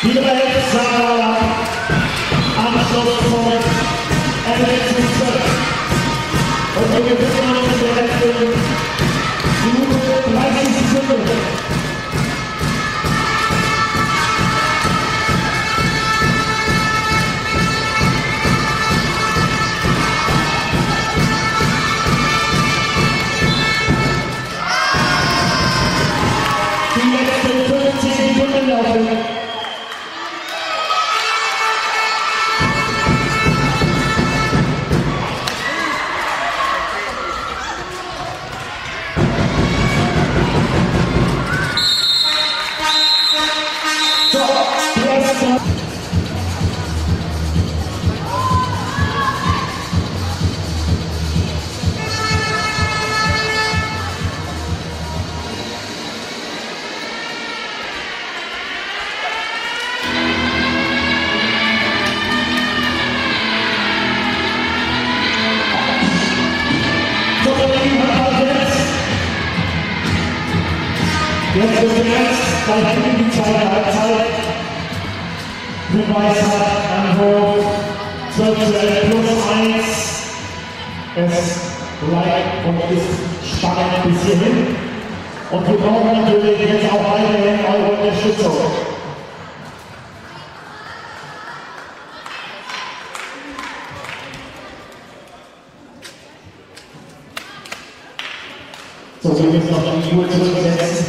Wieder jetzt Sarah, Anschlusspunkt, 11:12. Und wir befinden uns in der letzten Minute 30 Sekunden. Die letzten 15 Sekunden laufen. Jetzt wird jetzt gleich in die zweite Halbzeit. Hinweis hat an Hof 12:11 plus 1. Es bleibt und ist spannend bis hierhin. Und wir brauchen natürlich jetzt auch weiterhin eure Unterstützung. So, wir müssen noch die Uhr zurücksetzen.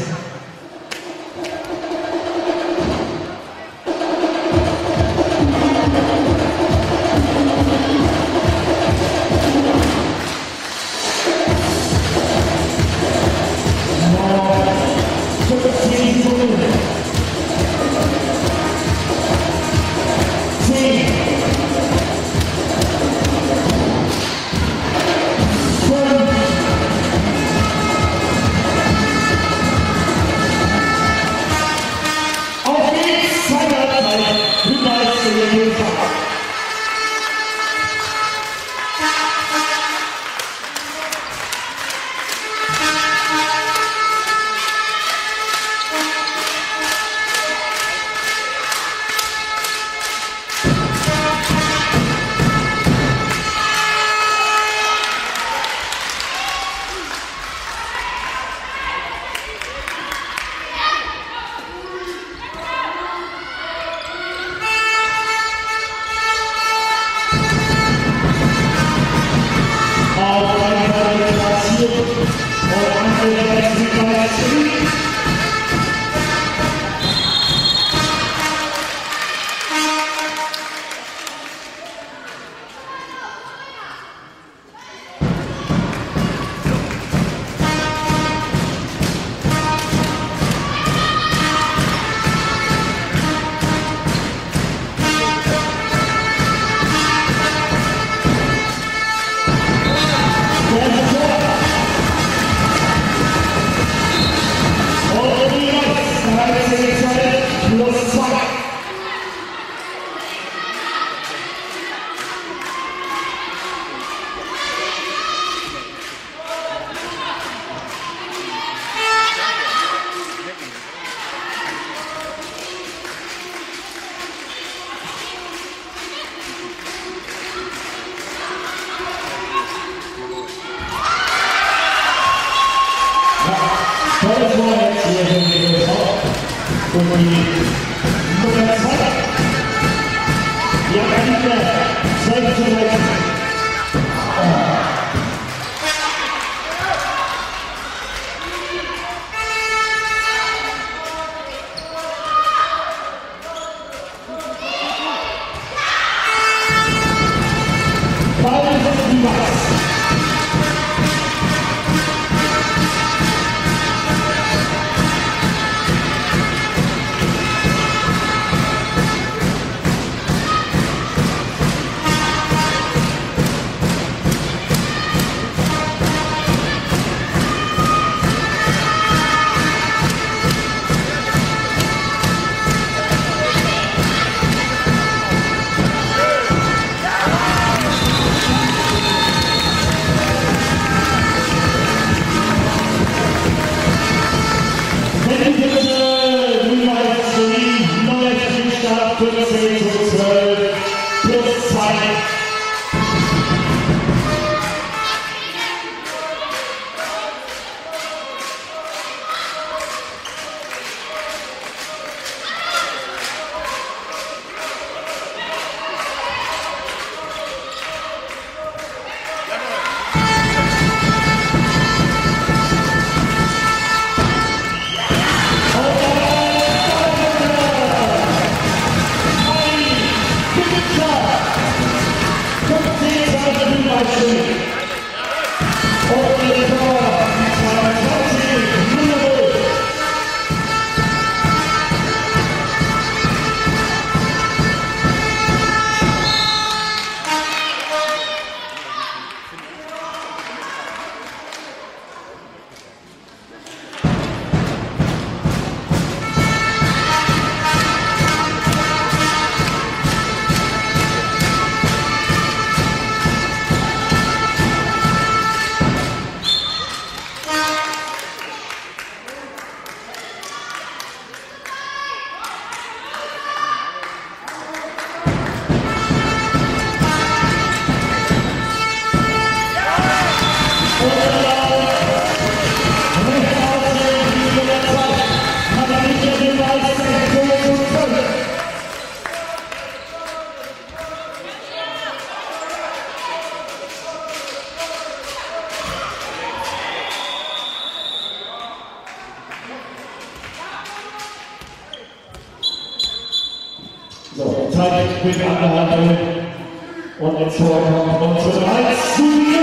quick angehalten und ins Tor kommt 19:1.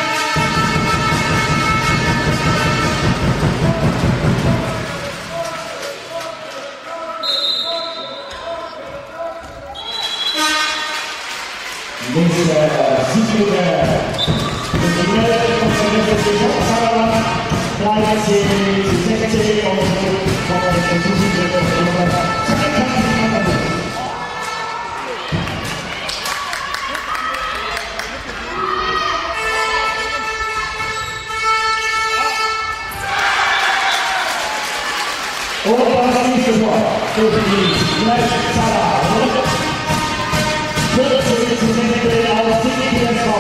Nächster Sieger und die Welt von der Saisonzahl 13:16 und von der Sieger. Und das nächste Tor durch die Leipziger 14:16 auf CDSV.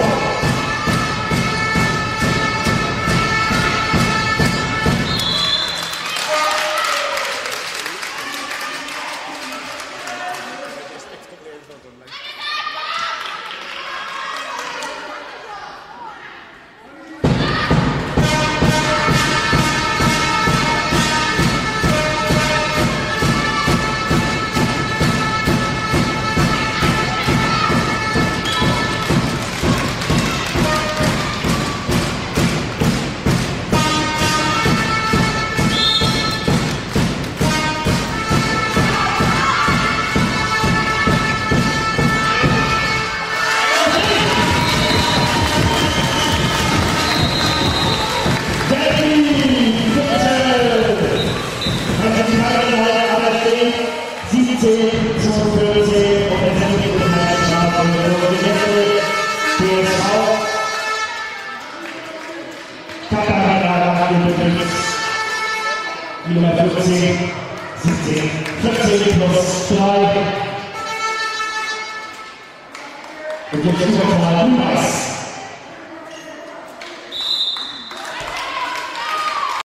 Nummer 14, 17, 14 plus 3. Und jetzt Überzahl Hinweis.